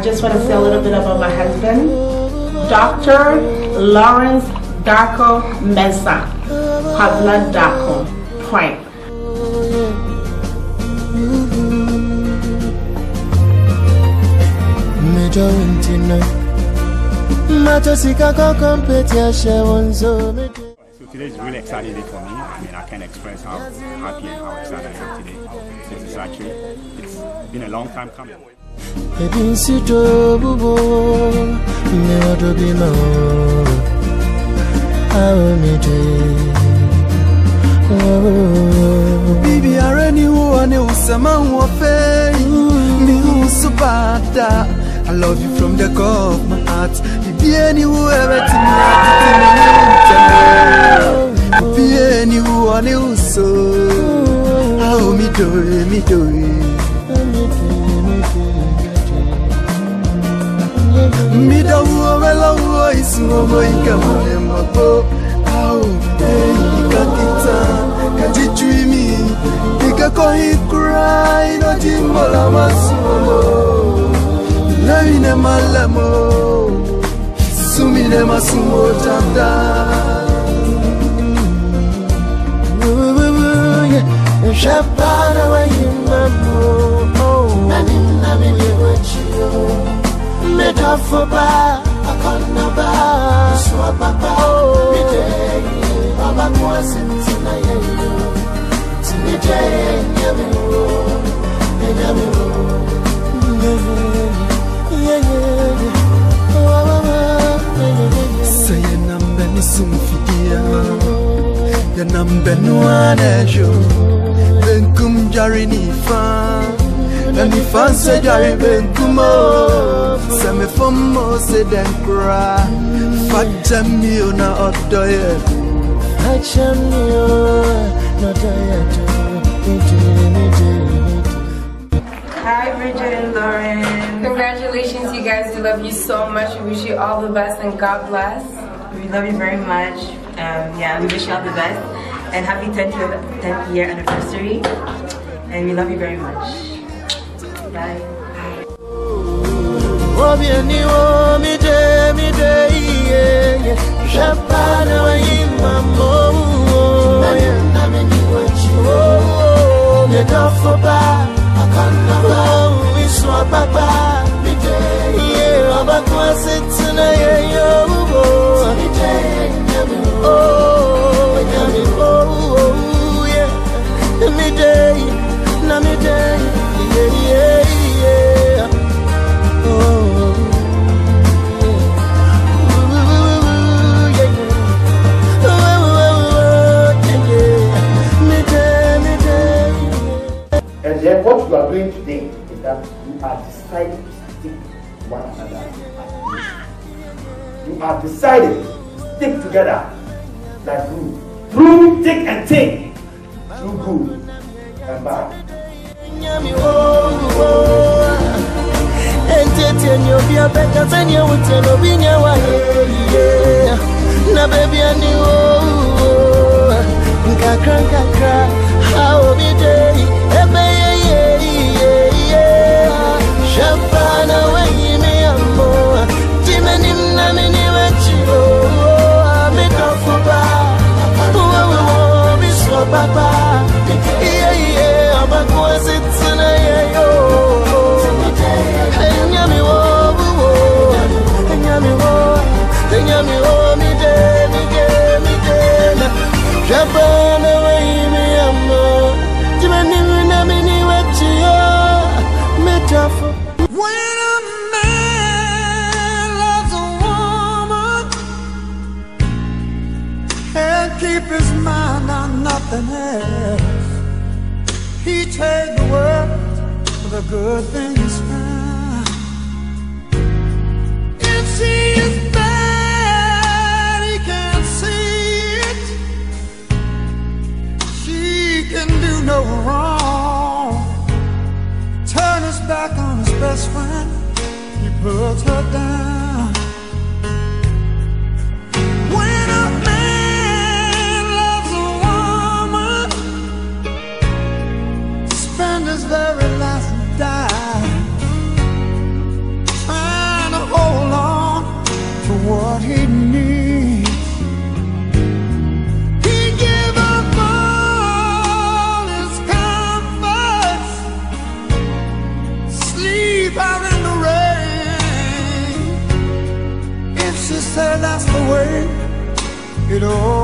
just want to say a little bit about my husband, Dr. Lawrence Darko Mesa, Pavla Darko, Point. So today is a really exciting day for me. I mean, I can't express how happy and how excited I am today. It's been a long time coming. Baby, I already knew someone who me who so bad. I love you from the core of my heart. Be anywhere be anyone who so how me do me do well is no boy come how kakita kajitu me ikakoi cry no jimola masumo Lavine malamo, sumine masumo janda. Shabana wa yimamo, nani liwachiyo. Metafoba, akonaba, swababa, midei, baba kwa sintina yeyo, tinidei nyamiro. Say a number ni sumfidia, the number no one jo. Ben kum jari ni fan, and ni fan say jari ben kumo. Say me fomo say den cry. Fat me na odoye, fat me na odoye. Hi, Bridget and Lauren. Congratulations, you guys. We love you so much. We wish you all the best and God bless. We love you very much. Yeah, we wish you all the best. And happy 10th year anniversary. And we love you very much. Bye. And then what you are doing today is that you are deciding to stick one another. You are deciding to stick together like glue. Through thick and thin. Through good and bad. When a man loves a woman and keep his mind on nothing else, he take the world for the good things found. If she is bad, he can't see it. She can do no wrong. Turn his back on his best friend, he puts her down. When a man loves a woman, spend his very last dime it all.